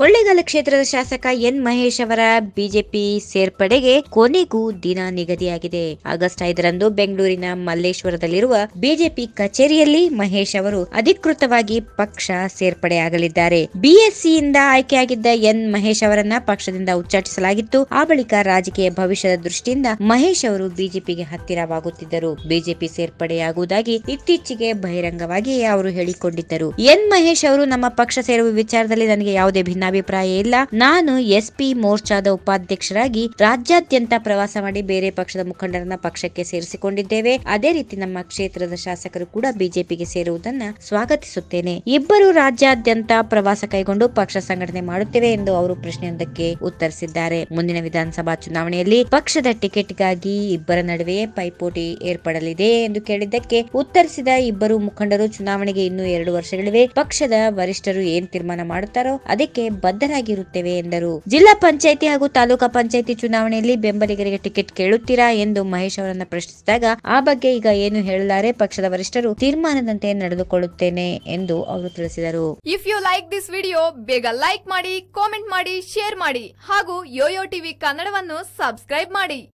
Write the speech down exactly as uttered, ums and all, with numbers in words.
ಕೊಳ್ಳೇಗಾಲ ಕ್ಷೇತ್ರದ ಶಾಸಕ ಎನ್ ಮಹೇಶ್ ಅವರ ಬಿಜೆಪಿ ಸೇರ್ಪಡೆಗೆ ಕೊನೆಗೂ ದಿನ ನಿಗದಿಯಾಗಿದೆ. ಆಗಸ್ಟ್ ಐದರಂದು ಬೆಂಗಳೂರಿನ ಮಲ್ಲೇಶ್ವರದಲ್ಲಿರುವ ಬಿಜೆಪಿ ಕಚೇರಿಯಲ್ಲಿ ಮಹೇಶ್ ಅವರು ಅಧಿಕೃತವಾಗಿ ಪಕ್ಷ ಸೇರ್ಪಡೆಯಾಗಲಿದ್ದಾರೆ. ಬಿಎಸ್ಸಿಯಿಂದ ಆಯ್ಕೆಯಾಗಿದ್ದ ಎನ್ ಮಹೇಶ್ ಅವರನ್ನ ಪಕ್ಷದಿಂದ ಉಚ್ಚಾಟಿಸಲಾಗಿತ್ತು. ಆ ಬಳಿಕ ರಾಜಕೀಯ ಭವಿಷ್ಯದ ದೃಷ್ಟಿಯಿಂದ ಮಹೇಶ್ ಅವರು ಬಿಜೆಪಿಗೆ ಹತ್ತಿರವಾಗುತ್ತಿದ್ದರು. ಬಿಜೆಪಿ ಸೇರ್ಪಡೆಯಾಗುವುದಾಗಿ ಇತ್ತೀಚೆಗೆ ಬಹಿರಂಗವಾಗಿ ಅವರು ಹೇಳಿಕೊಂಡಿದ್ದರು. ಎನ್ ಮಹೇಶ್ ಅವರು ನಮ್ಮ ಪಕ್ಷ ಸೇರುವ ವಿಚಾರದಲ್ಲಿ ನನಗೆ ಯಾವುದೇ ಭಿನ್ನಾಭಿಪ್ರಾಯ ಇಲ್ಲ. ನಾನು ಎಸ್ಪಿ ಮೋರ್ಚಾದ ಉಪಾಧ್ಯಕ್ಷರಾಗಿ ರಾಜ್ಯಾದ್ಯಂತ ಪ್ರವಾಸ ಮಾಡಿ ಬೇರೆ ಪಕ್ಷದ ಮುಖಂಡರನ್ನ ಪಕ್ಷಕ್ಕೆ ಸೇರಿಸಿಕೊಂಡಿದ್ದೇವೆ. ಅದೇ ರೀತಿ ನಮ್ಮ ಕ್ಷೇತ್ರದ ಶಾಸಕರು ಕೂಡ ಬಿಜೆಪಿಗೆ ಸೇರುವುದನ್ನ ಸ್ವಾಗತಿಸುತ್ತೇನೆ. ಇಬ್ಬರು ರಾಜ್ಯಾದ್ಯಂತ ಪ್ರವಾಸ ಕೈಗೊಂಡು ಪಕ್ಷ ಸಂಘಟನೆ ಮಾಡುತ್ತೇವೆ ಎಂದು ಅವರು ಪ್ರಶ್ನೆಯೊಂದಕ್ಕೆ ಉತ್ತರಿಸಿದ್ದಾರೆ. ಮುಂದಿನ ವಿಧಾನಸಭಾ ಚುನಾವಣೆಯಲ್ಲಿ ಪಕ್ಷದ ಟಿಕೆಟ್ಗಾಗಿ ಇಬ್ಬರ ನಡುವೆಯೇ ಪೈಪೋಟಿ ಏರ್ಪಡಲಿದೆ ಎಂದು ಕೇಳಿದ್ದಕ್ಕೆ ಉತ್ತರಿಸಿದ ಇಬ್ಬರು ಮುಖಂಡರು, ಚುನಾವಣೆಗೆ ಇನ್ನೂ ಎರಡು ವರ್ಷಗಳಿವೆ. ಪಕ್ಷದ ವರಿಷ್ಠರು ಏನ್ ತೀರ್ಮಾನ ಮಾಡುತ್ತಾರೋ ಅದಕ್ಕೆ ಬದ್ಧರಾಗಿರುತ್ತೇವೆ ಎಂದರು. ಜಿಲ್ಲಾ ಪಂಚಾಯಿತಿ ಹಾಗೂ ತಾಲೂಕಾ ಪಂಚಾಯಿತಿ ಚುನಾವಣೆಯಲ್ಲಿ ಬೆಂಬಲಿಗರಿಗೆ ಟಿಕೆಟ್ ಕೇಳುತ್ತೀರಾ ಎಂದು ಮಹೇಶ್ ಅವರನ್ನ ಪ್ರಶ್ನಿಸಿದಾಗ, ಆ ಬಗ್ಗೆ ಈಗ ಏನು ಹೇಳಲಾರೆ, ಪಕ್ಷದ ವರಿಷ್ಠರು ತೀರ್ಮಾನದಂತೆ ನಡೆದುಕೊಳ್ಳುತ್ತೇನೆ ಎಂದು ಅವರು ತಿಳಿಸಿದರು. If you like this video, ಬೇಗ ಲೈಕ್ ಮಾಡಿ, ಕಾಮೆಂಟ್ ಮಾಡಿ, ಶೇರ್ ಮಾಡಿ ಹಾಗೂ ಯೋಯೋ ಟಿವಿ ಕನ್ನಡವನ್ನು ಸಬ್ಸ್ಕ್ರೈಬ್ ಮಾಡಿ.